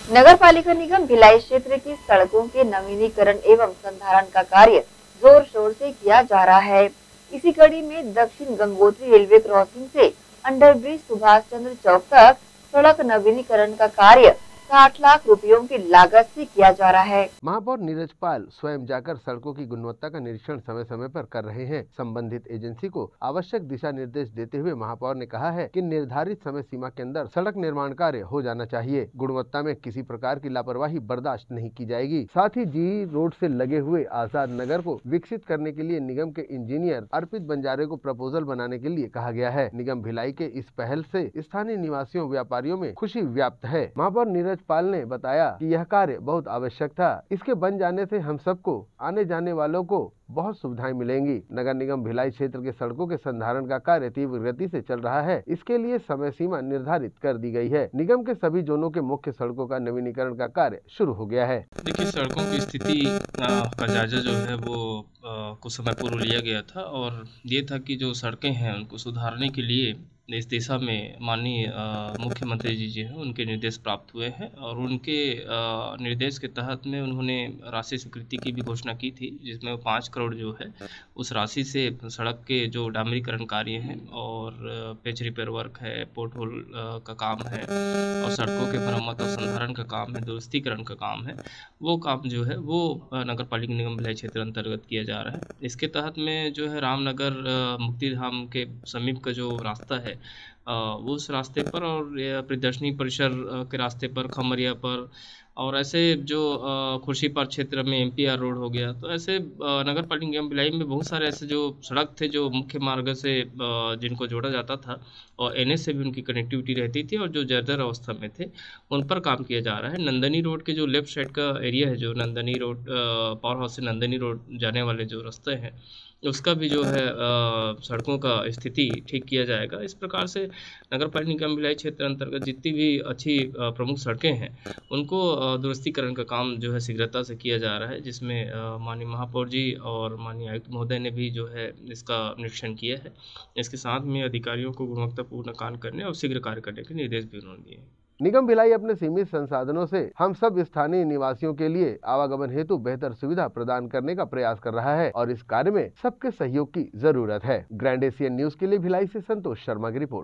नगर पालिका निगम भिलाई क्षेत्र की सड़कों के नवीनीकरण एवं संधारण का कार्य जोर शोर से किया जा रहा है। इसी कड़ी में दक्षिण गंगोत्री रेलवे क्रॉसिंग से अंडरब्रिज सुभाष चंद्र चौक तक सड़क नवीनीकरण का कार्य 60 लाख रुपयों की लागत से किया जा रहा है। महापौर नीरज पाल स्वयं जाकर सड़कों की गुणवत्ता का निरीक्षण समय समय पर कर रहे हैं। संबंधित एजेंसी को आवश्यक दिशा निर्देश देते हुए महापौर ने कहा है कि निर्धारित समय सीमा के अंदर सड़क निर्माण कार्य हो जाना चाहिए। गुणवत्ता में किसी प्रकार की लापरवाही बर्दाश्त नहीं की जाएगी। साथ ही जी रोड से लगे हुए आजाद नगर को विकसित करने के लिए निगम के इंजीनियर अर्पित बंजारे को प्रपोजल बनाने के लिए कहा गया है। निगम भिलाई के इस पहल से स्थानीय निवासियों व्यापारियों में खुशी व्याप्त है। महापौर नीरज पाल ने बताया कि यह कार्य बहुत आवश्यक था। इसके बन जाने से हम सबको आने जाने वालों को बहुत सुविधाएं मिलेंगी। नगर निगम भिलाई क्षेत्र के सड़कों के संधारण का कार्य तीव्र गति से चल रहा है। इसके लिए समय सीमा निर्धारित कर दी गई है। निगम के सभी जोनों के मुख्य सड़कों का नवीनीकरण का कार्य शुरू हो गया है। देखिए, सड़कों की स्थिति का जायजा जो है वो कुछ समय पूर्व लिया गया था और ये था कि जो सड़कें हैं उनको सुधारने के लिए इस दिशा में माननीय मुख्यमंत्री जी जो हैं उनके निर्देश प्राप्त हुए हैं और उनके निर्देश के तहत में उन्होंने राशि स्वीकृति की भी घोषणा की थी, जिसमें 5 करोड़ जो है उस राशि से सड़क के जो डामरीकरण कार्य हैं और पेच रिपेयर वर्क है, पोर्ट होल का काम है और सड़कों के मरम्मत और संधारण का काम है, दुरुस्तीकरण का काम है, वो काम जो है वो नगर पालिका निगम भिलाई क्षेत्र अंतर्गत किया जा रहा है। इसके तहत में जो है रामनगर मुक्तिधाम के समीप का जो रास्ता है वो उस रास्ते पर और प्रियदर्शनी परिसर के रास्ते पर, खमरिया पर और ऐसे जो खुर्शीपार क्षेत्र में एमपीआर रोड हो गया, तो ऐसे नगर पालिका निगम भिलाई में बहुत सारे ऐसे जो सड़क थे जो मुख्य मार्ग से जिनको जोड़ा जाता था और एनएच से भी उनकी कनेक्टिविटी रहती थी और जो जर्जर अवस्था में थे उन पर काम किया जा रहा है। नंदनी रोड के जो लेफ्ट साइड का एरिया है, जो नंदनी रोड पावर हाउस से नंदनी रोड जाने वाले जो रास्ते हैं, उसका भी जो है सड़कों का स्थिति ठीक किया जाएगा। इस प्रकार से नगर पालिका निगम भिलाई क्षेत्र अंतर्गत जितनी भी अच्छी प्रमुख सड़कें हैं उनको दुरुस्तीकरण का काम जो है शीघ्रता से किया जा रहा है, जिसमें माननीय महापौर जी और माननीय आयुक्त महोदय ने भी जो है इसका निरीक्षण किया है। इसके साथ में अधिकारियों को गुणवत्तापूर्ण कार्य करने और शीघ्र कार्य करने के निर्देश भी उन्होंने दिए। निगम भिलाई अपने सीमित संसाधनों से हम सब स्थानीय निवासियों के लिए आवागमन हेतु बेहतर सुविधा प्रदान करने का प्रयास कर रहा है और इस कार्य में सबके सहयोग की जरूरत है। ग्रैंड एशियन न्यूज के लिए भिलाई से संतोष शर्मा की रिपोर्ट।